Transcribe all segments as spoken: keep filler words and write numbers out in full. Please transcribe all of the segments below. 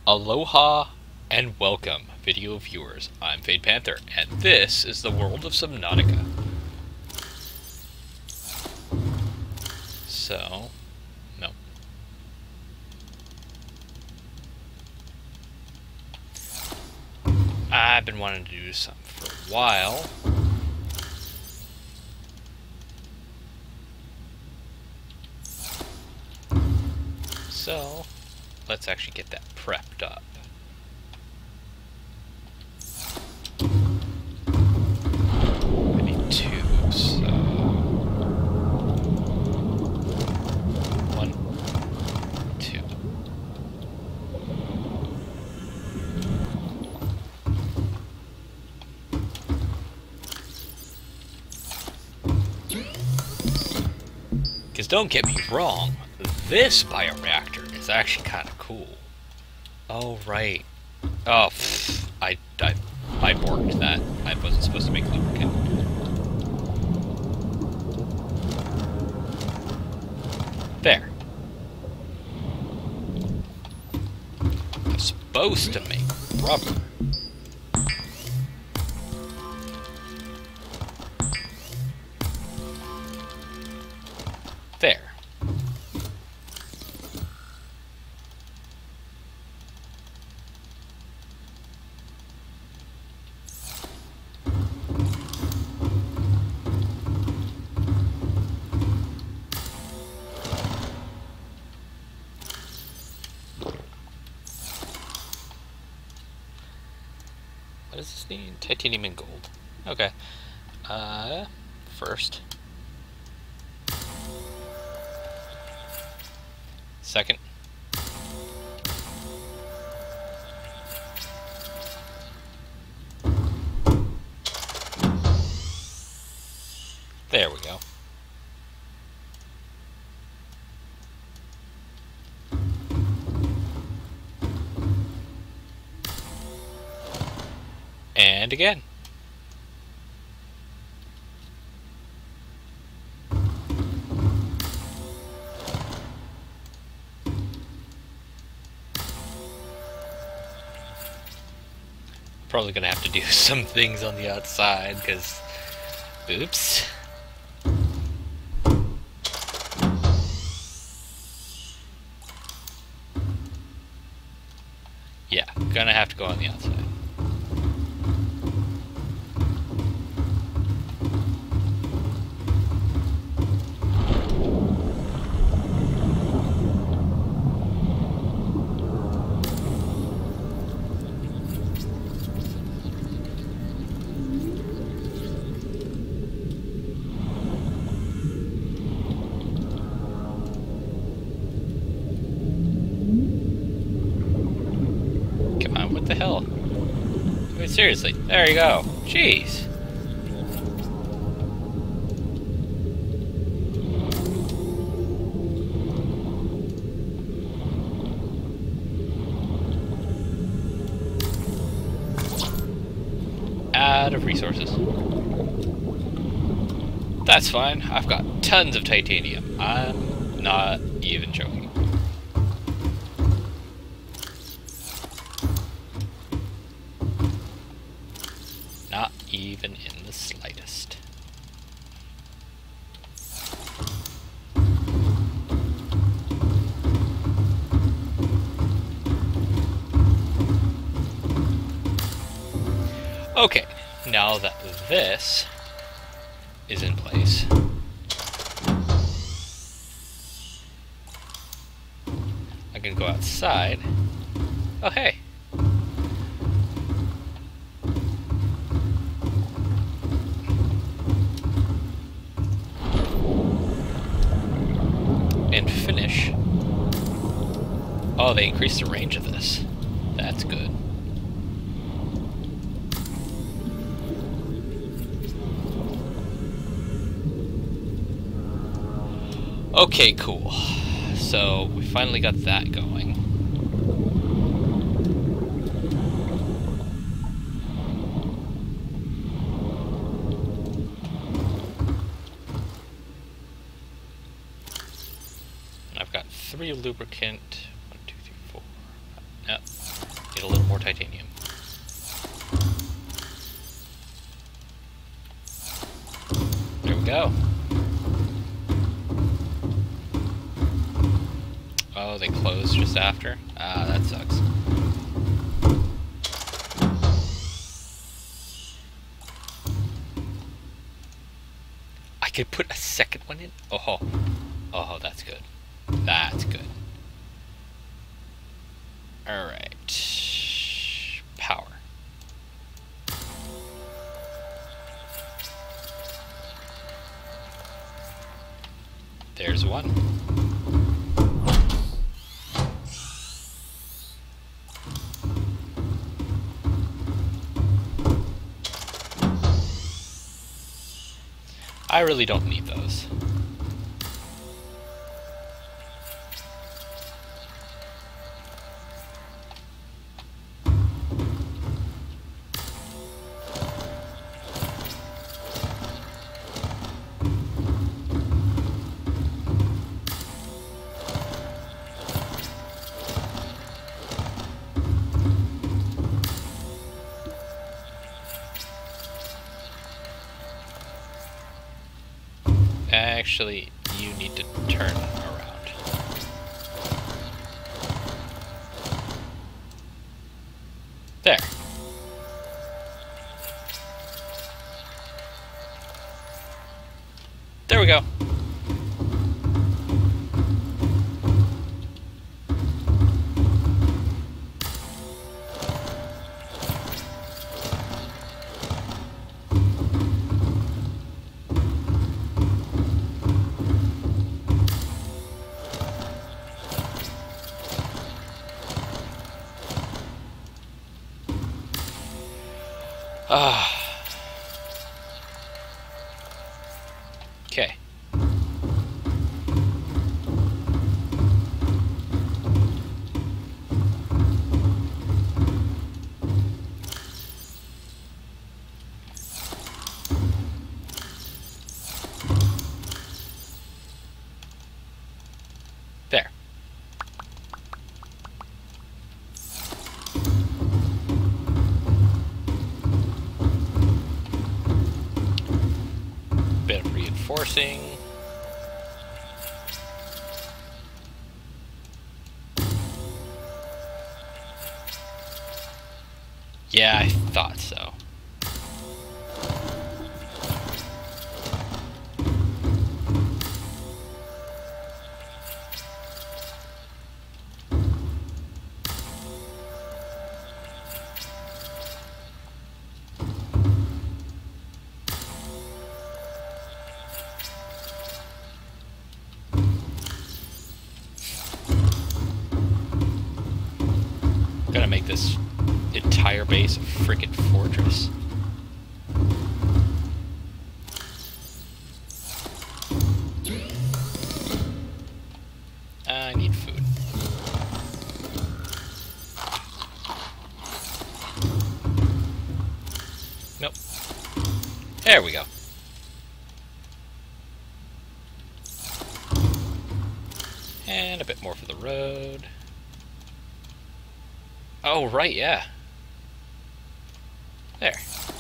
Aloha and welcome, video viewers. I'm Panther, and this is the world of Subnautica. So, no. I've been wanting to do something for a while. So, let's actually get that prepped up. I need two, so... One, two. Because don't get me wrong, this bioreactor is actually kind of cool. Oh, right. Oh, pfft, I, I, I borked that. I wasn't supposed to make lubricant. There. I'm supposed to make rubber. There. What does this need? Titanium and gold. Okay. Uh, first. Second. There we go. And again. Probably gonna have to do some things on the outside, because... Oops. Yeah, gonna have to go on the outside. What the hell? I mean, seriously, there you go. Jeez. Out of resources. That's fine. I've got tons of titanium. I'm not even joking. Not even in the slightest. Okay, now that this is in place, I can go outside. Oh, hey. And finish. Oh, they increased the range of this. That's good. Okay, cool. So, we finally got that going. I've got three lubricant. One, two, three, four. Yep. Need a little more titanium. There we go. Oh, they closed just after? Ah, that sucks. I could put a second one in? Oh, oh, that's good. That's good. Alright. Power. There's one. I really don't need those. Actually, you need to turn around. There. There we go. Ah. Okay. There. Bit of reinforcing. Yeah, I thought so. Gotta make this entire base a freaking fortress. I need food. Nope. There we go. And a bit more for the road. Oh, right, yeah. There.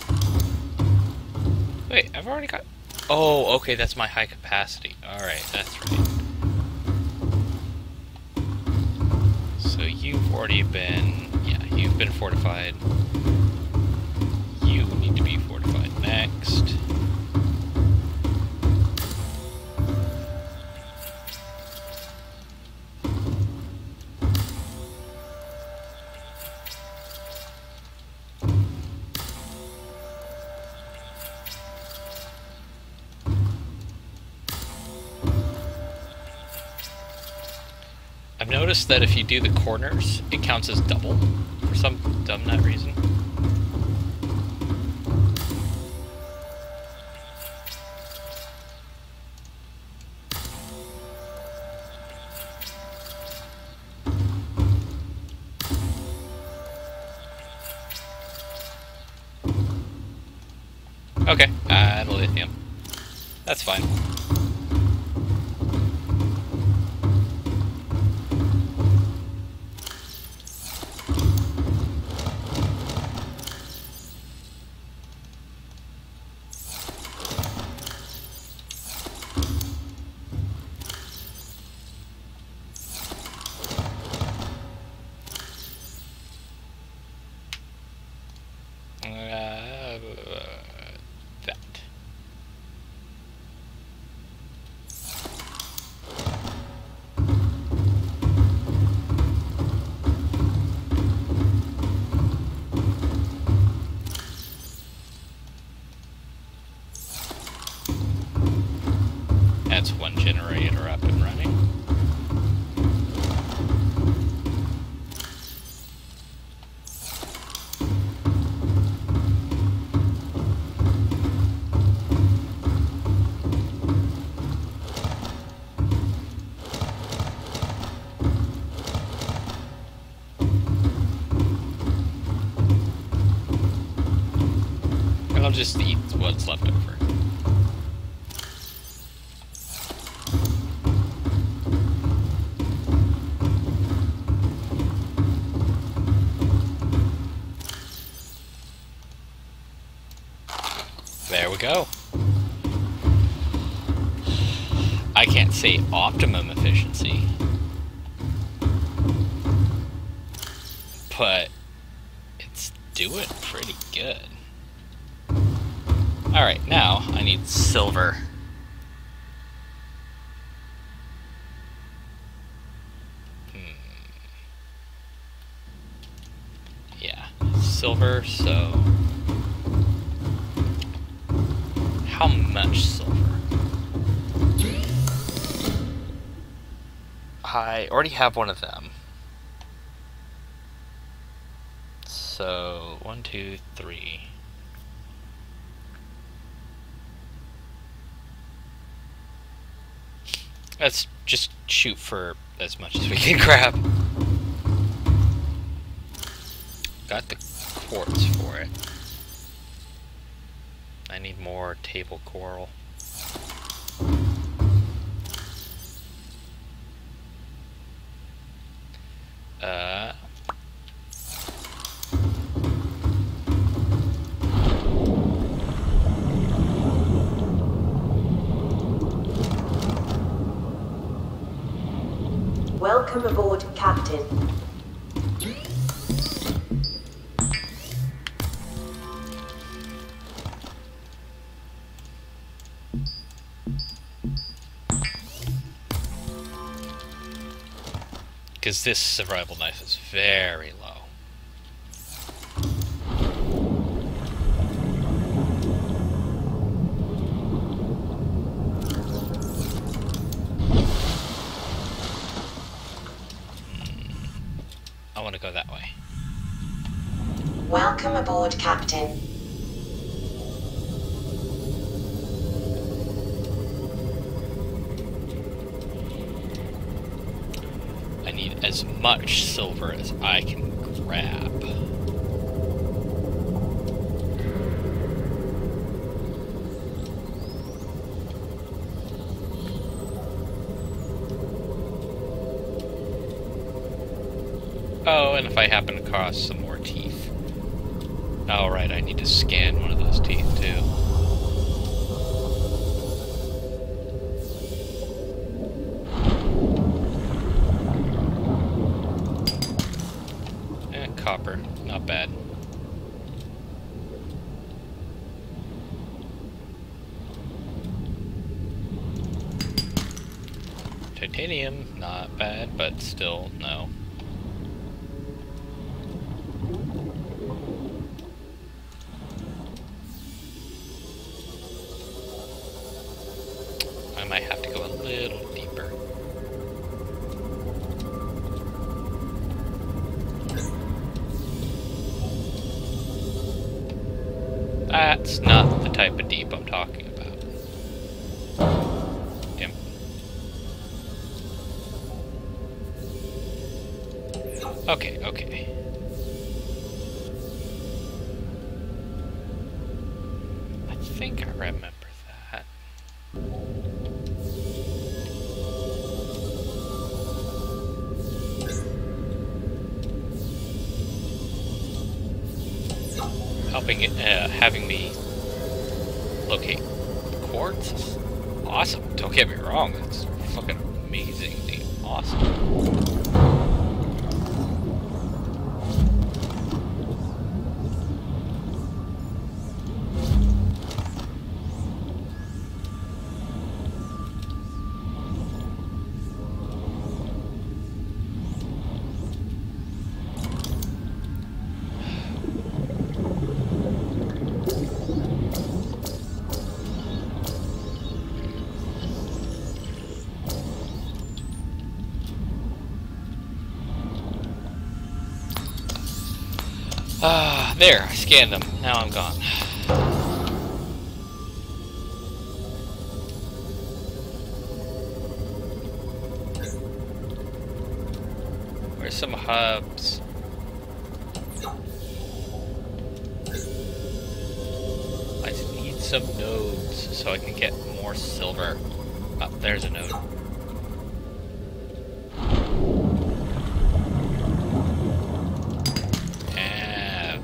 Wait, I've already got... Oh, okay, that's my high capacity. Alright, that's right. So you've already been... Yeah, you've been fortified. You need to be fortified next. I've noticed that if you do the corners, it counts as double for some dumb nut reason. Okay, add lithium. That's fine. just eat what's left over. There we go. I can't say optimum efficiency, but it's doing pretty good. Alright, now I need silver. Hmm. Yeah, silver, so... How much silver? I already have one of them. So, one, two, three. Let's just shoot for as much as we can grab. Got the quartz for it. I need more table coral. Uh... Welcome aboard, Captain. Because this survival knife is very low. I want to go that way. Welcome aboard, Captain. I need as much silver as I can grab. Oh, and if I happen across some more teeth. Oh, right, I need to scan one of those teeth, too. Eh, copper. Not bad. Titanium. Not bad, but still, no. I might have to go a little deeper. That's not the type of deep I'm talking about. Damn. Okay, okay. I think I remember that. Helping it, uh, having me locate quartz is awesome. Don't get me wrong, it's fucking amazingly awesome. Ah, there, I scanned them. Now I'm gone. Where's some hubs? I some nodes so I can get more silver. Oh, there's a node. And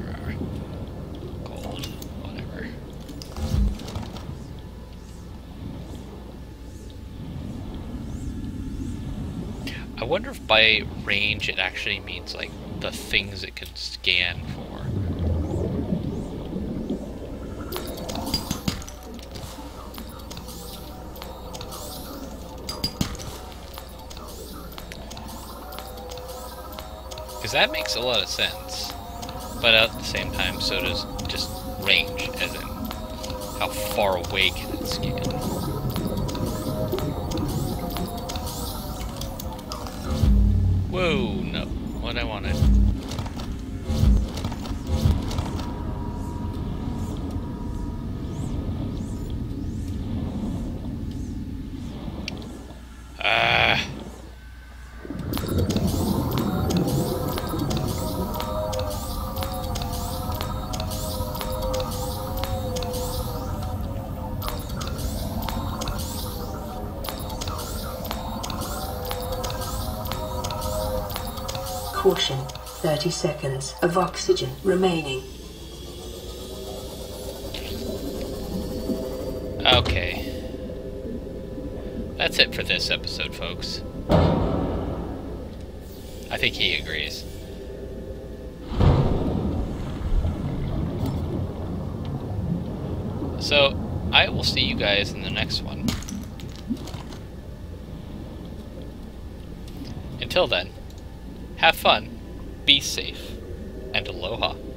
gold, whatever. I wonder if by range it actually means like the things it can scan for. Because that makes a lot of sense. But at the same time, so does just range, as in how far away can it scan. Whoa, no. What I wanted. Ah. Caution, thirty seconds of oxygen remaining. Okay. That's it for this episode, folks. I think he agrees. So, I will see you guys in the next one. Until then, have fun, be safe, and aloha.